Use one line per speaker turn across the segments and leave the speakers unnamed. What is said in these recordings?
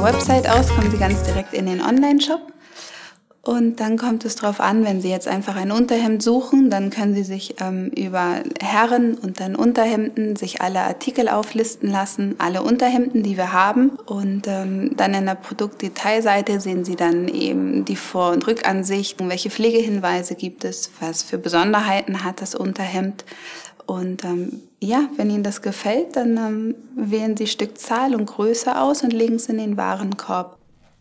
Website aus, kommen Sie ganz direkt in den Online-Shop. Und dann kommt es darauf an, wenn Sie jetzt einfach ein Unterhemd suchen, dann können Sie sich über Herren und dann Unterhemden sich alle Artikel auflisten lassen, alle Unterhemden, die wir haben. Und dann in der Produktdetailseite sehen Sie dann eben die Vor- und Rückansicht, welche Pflegehinweise gibt es, was für Besonderheiten hat das Unterhemd. Und ja, wenn Ihnen das gefällt, dann wählen Sie Stückzahl und Größe aus und legen es in den Warenkorb.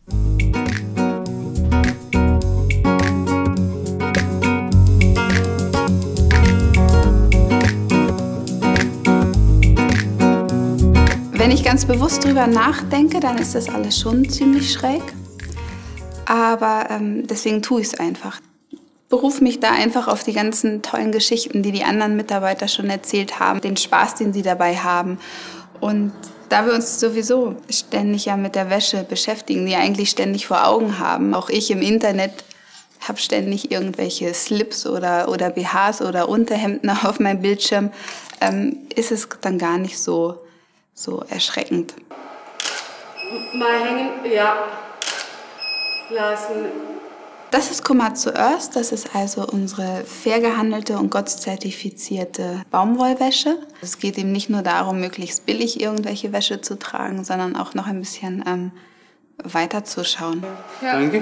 Wenn ich ganz bewusst drüber nachdenke, dann ist das alles schon ziemlich schräg. Aber deswegen tue ich es einfach. Berufe mich da einfach auf die ganzen tollen Geschichten, die die anderen Mitarbeiter schon erzählt haben, den Spaß, den sie dabei haben. Und da wir uns sowieso ständig ja mit der Wäsche beschäftigen, die eigentlich ständig vor Augen haben, auch ich im Internet habe ständig irgendwelche Slips oder BHs oder Unterhemden auf meinem Bildschirm, ist es dann gar nicht so erschreckend.
Mal hängen, ja, lassen.
Das ist Komatsu Earth, das ist also unsere fair gehandelte und GOTS-zertifizierte Baumwollwäsche. Es geht eben nicht nur darum, möglichst billig irgendwelche Wäsche zu tragen, sondern auch noch ein bisschen weiter zu schauen.
Ja.
Danke.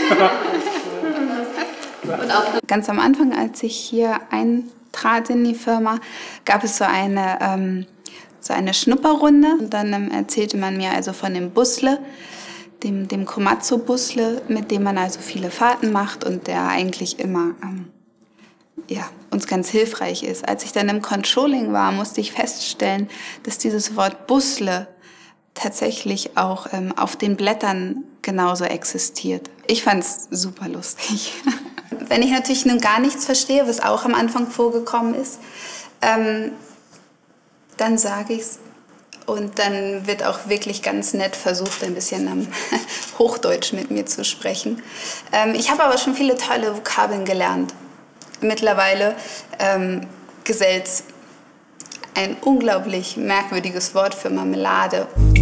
Ganz am Anfang, als ich hier eintrat in die Firma, gab es so eine Schnupperrunde. Und dann erzählte man mir also von dem Busle, dem Komatsu-Busle, mit dem man also viele Fahrten macht und der eigentlich immer uns ganz hilfreich ist. Als ich dann im Controlling war, musste ich feststellen, dass dieses Wort Busle tatsächlich auch auf den Blättern genauso existiert. Ich fand's super lustig. Wenn ich natürlich nun gar nichts verstehe, was auch am Anfang vorgekommen ist, dann sage ich's. Und dann wird auch wirklich ganz nett versucht, ein bisschen Hochdeutsch mit mir zu sprechen. Ich habe aber schon viele tolle Vokabeln gelernt. Mittlerweile Geselz, ein unglaublich merkwürdiges Wort für Marmelade.